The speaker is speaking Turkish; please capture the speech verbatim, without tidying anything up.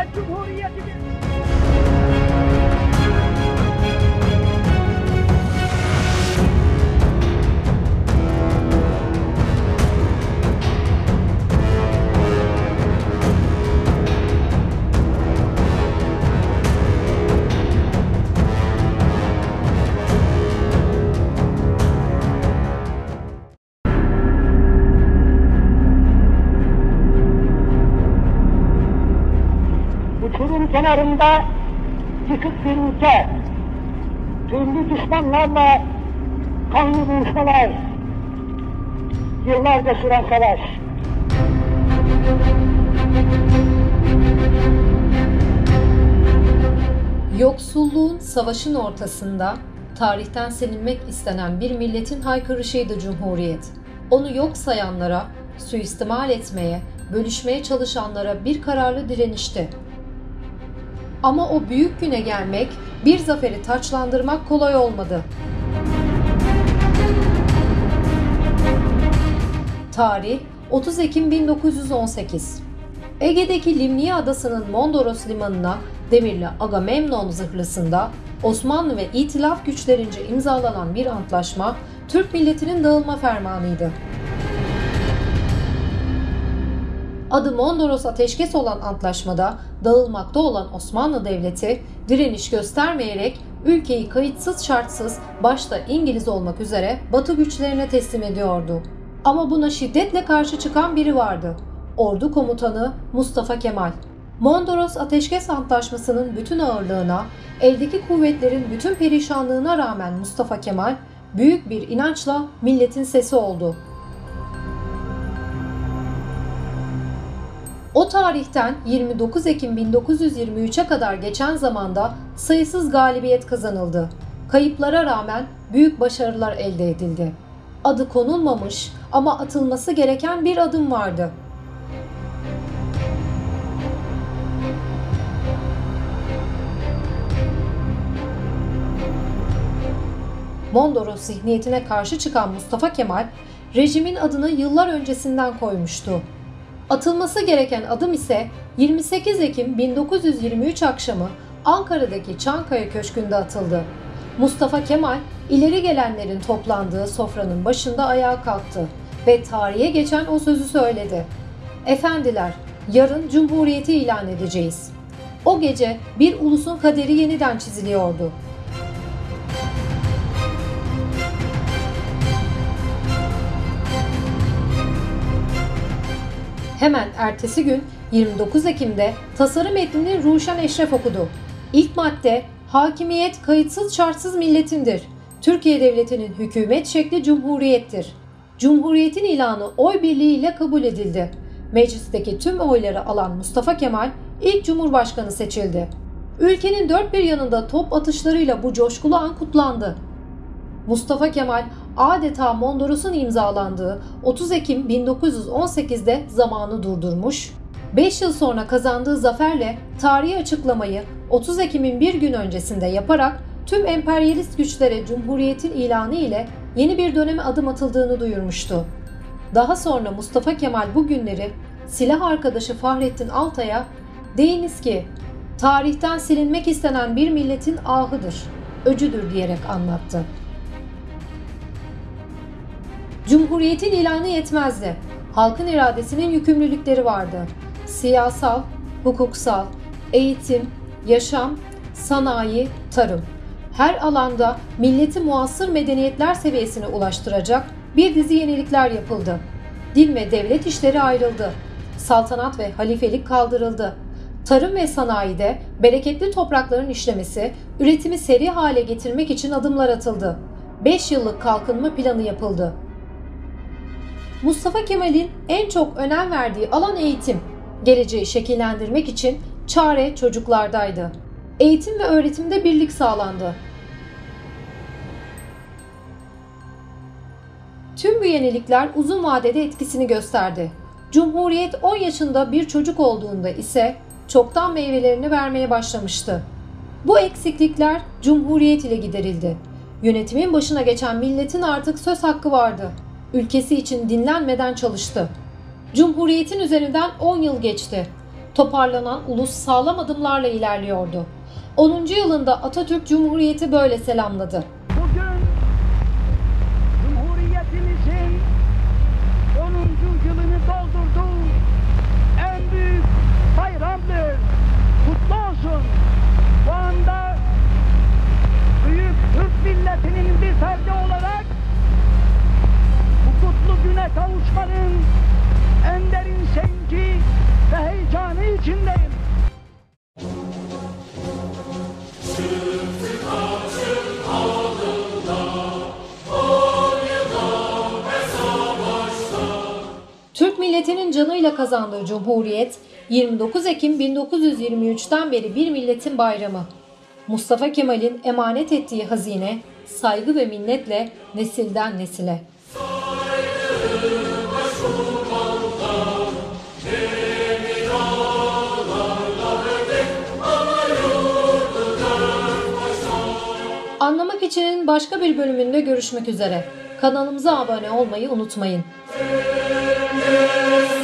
Cumhuriyeti'nin uçurum kenarında yıkık bir ülke, türlü düşmanlarla kanlı buluşmalar, yıllarca süren savaş. Yoksulluğun, savaşın ortasında tarihten silinmek istenen bir milletin haykırışıydı Cumhuriyet. Onu yok sayanlara, suistimal etmeye, bölüşmeye çalışanlara bir kararlı direnişti. Ama o büyük güne gelmek, bir zaferi taçlandırmak kolay olmadı. Tarih otuz Ekim bin dokuz yüz on sekiz. Ege'deki Limniye Adası'nın Mondros limanına demirli Agamemnon zırhlısında Osmanlı ve İtilaf güçlerince imzalanan bir antlaşma Türk milletinin dağılma fermanıydı. Adı Mondros Ateşkes olan antlaşmada dağılmakta olan Osmanlı Devleti direniş göstermeyerek ülkeyi kayıtsız şartsız başta İngiliz olmak üzere Batı güçlerine teslim ediyordu. Ama buna şiddetle karşı çıkan biri vardı. Ordu komutanı Mustafa Kemal. Mondros Ateşkes Antlaşması'nın bütün ağırlığına, eldeki kuvvetlerin bütün perişanlığına rağmen Mustafa Kemal büyük bir inançla milletin sesi oldu. O tarihten yirmi dokuz Ekim bin dokuz yüz yirmi üç'e kadar geçen zamanda sayısız galibiyet kazanıldı. Kayıplara rağmen büyük başarılar elde edildi. Adı konulmamış ama atılması gereken bir adım vardı. Mondros zihniyetine karşı çıkan Mustafa Kemal, rejimin adını yıllar öncesinden koymuştu. Atılması gereken adım ise yirmi sekiz Ekim bin dokuz yüz yirmi üç akşamı Ankara'daki Çankaya Köşkü'nde atıldı. Mustafa Kemal, ileri gelenlerin toplandığı sofranın başında ayağa kalktı ve tarihe geçen o sözü söyledi. "Efendiler, yarın Cumhuriyeti ilan edeceğiz." O gece bir ulusun kaderi yeniden çiziliyordu. Hemen ertesi gün yirmi dokuz Ekim'de tasarı metnini Ruşen Eşref okudu. İlk madde, hakimiyet kayıtsız şartsız milletindir. Türkiye Devleti'nin hükümet şekli cumhuriyettir. Cumhuriyetin ilanı oy birliğiyle kabul edildi. Meclisteki tüm oyları alan Mustafa Kemal ilk Cumhurbaşkanı seçildi. Ülkenin dört bir yanında top atışlarıyla bu coşkulu an kutlandı. Mustafa Kemal adeta Mondros'un imzalandığı otuz Ekim bin dokuz yüz on sekiz'de zamanı durdurmuş, beş yıl sonra kazandığı zaferle tarihi açıklamayı otuz Ekim'in bir gün öncesinde yaparak tüm emperyalist güçlere Cumhuriyet'in ilanı ile yeni bir döneme adım atıldığını duyurmuştu. Daha sonra Mustafa Kemal bu günleri silah arkadaşı Fahrettin Altay'a "Deyiniz ki, tarihten silinmek istenen bir milletin ahıdır, öcüdür" diyerek anlattı. Cumhuriyetin ilanı yetmezdi. Halkın iradesinin yükümlülükleri vardı. Siyasal, hukuksal, eğitim, yaşam, sanayi, tarım. Her alanda milleti muasır medeniyetler seviyesine ulaştıracak bir dizi yenilikler yapıldı. Din ve devlet işleri ayrıldı. Saltanat ve halifelik kaldırıldı. Tarım ve sanayide bereketli toprakların işlemesi, üretimi seri hale getirmek için adımlar atıldı. beş yıllık kalkınma planı yapıldı. Mustafa Kemal'in en çok önem verdiği alan eğitim. Geleceği şekillendirmek için çare çocuklardaydı. Eğitim ve öğretimde birlik sağlandı. Tüm bu yenilikler uzun vadede etkisini gösterdi. Cumhuriyet on yaşında bir çocuk olduğunda ise çoktan meyvelerini vermeye başlamıştı. Bu eksiklikler Cumhuriyet ile giderildi. Yönetimin başına geçen milletin artık söz hakkı vardı. Ülkesi için dinlenmeden çalıştı. Cumhuriyetin üzerinden on yıl geçti. Toparlanan ulus sağlam adımlarla ilerliyordu. onuncu yılında Atatürk Cumhuriyeti böyle selamladı. Bugün Cumhuriyetimizin onuncu yılını doldurduğu en büyük bayramdır. Kutlu olsun. Bu anda büyük Türk milletinin bir ferdi olarak bu kutlu güne kavuşmanın en derin sevinci ve heyecanı içindeyim. Türk milletinin canıyla kazandığı Cumhuriyet, yirmi dokuz Ekim bin dokuz yüz yirmi üç'ten beri bir milletin bayramı. Mustafa Kemal'in emanet ettiği hazine, saygı ve minnetle nesilden nesile. Anlamak için'in başka bir bölümünde görüşmek üzere. Kanalımıza abone olmayı unutmayın.